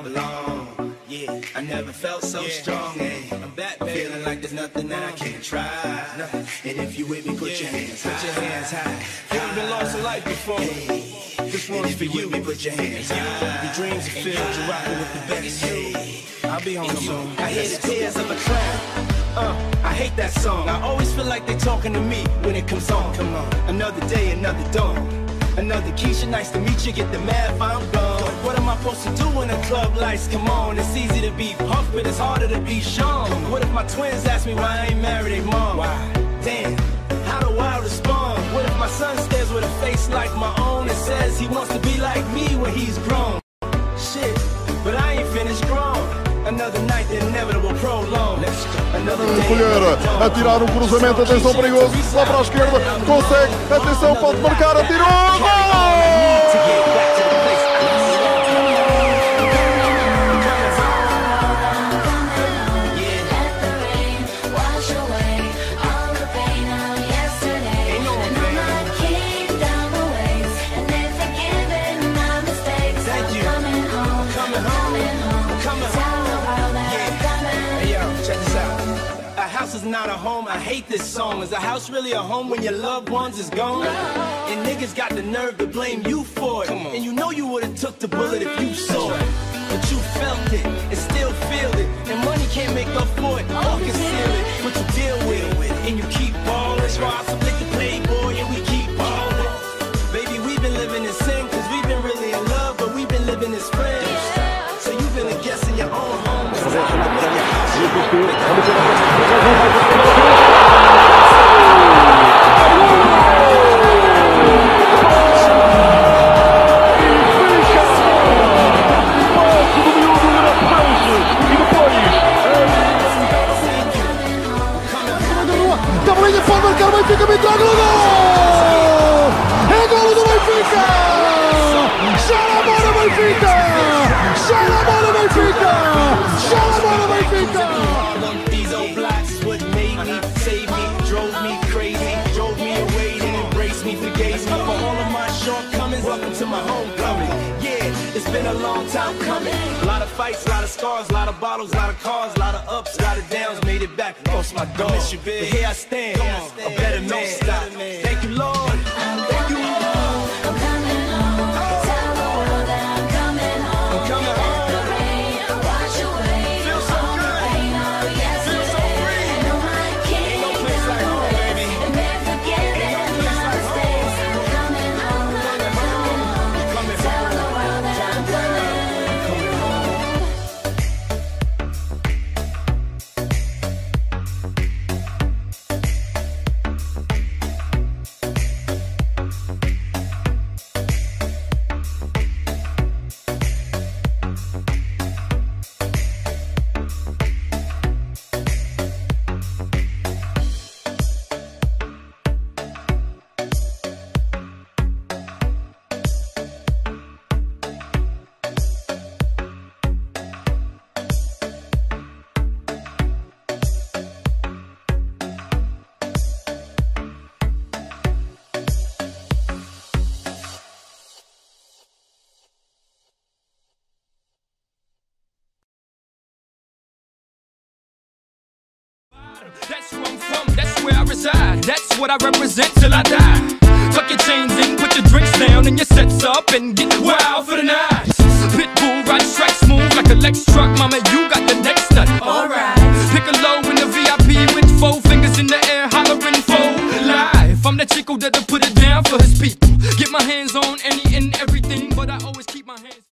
belong. Yeah, I never felt so strong. I'm back, baby. Feeling like there's nothing that I can't try. And if you with me, put your hands high. Put your hands high. Have you been lost in life before? This one's for you. Put your hands high. Your dreams are filled. You're rocking with the best. I'll be home soon. I hear the tears of a clown. I hate that song. I always feel like they talking to me when it comes on. Come on, another day, another dawn. Another Keisha, nice to meet you. Get the math, I'm gone. What am I supposed to do when the club lights come on? It's easy to be Puff, but it's harder to be Sean. What if my twins ask me why I ain't married their mom? Why? Damn, how do I respond? What if my son stares with a face like my own and says he wants to be like me when he's grown? Shit, but I ain't finished grown. Another night, the inevitable prolong. Colher a tirar um cruzamento, atenção perigoso, lá para a esquerda, consegue, atenção, pode marcar, atirou, Is not a home, I hate this song. Is a house really a home when your loved ones is gone? And niggas got the nerve to blame you for it. And you know you would've took the bullet if you saw it. But you felt it, and still feel it. And money can't make up for it, or conceal it. But you deal with it, and you keep ballin'. That's why I submit the playboy, and we keep ballin'. Baby, we've been living in sin, cause we've been really in love, but we've been living as friends. So you've been a guest in your own home. It's time to make your house your home. Tabelinha pode marcar o Benfica, Vitória, gol! É golo do Benfica! Chora a bola, Benfica! Chora a bola, Benfica! Chora a bola, Benfica! These old blocks is what made me, saved me, drove me crazy, drove me away, and embraced me, forgave me for all of my shortcomings. Welcome to my homecoming. Yeah, it's been a long time coming. A lot of fights, a lot of scars, a lot of bottles, a lot of cars, a lot of ups, a lot of downs. Made it back, lost my dog. But here I stand, a better man. Thank you, Lord. Thank you, Lord. I'm coming home. Tell the world that I'm coming home. I'm coming home. Let the rain wash away all the pain of yesterday. I know I can't go away and never forgetting my mistakes. I'm coming home. Tell the world that I'm coming home. That's where I'm from, that's where I reside. That's what I represent till I die. Tuck your chains in, put your drinks down, and your sets up, and get wild for the night. Pitbull, ride strike smooth like a Lex truck. Mama, you got the next nut. Alright. Pick a low in the VIP with 4 fingers in the air, hollering for life. I'm the chico that'll put it down for his people. Get my hands on any and everything, but I always keep my hands.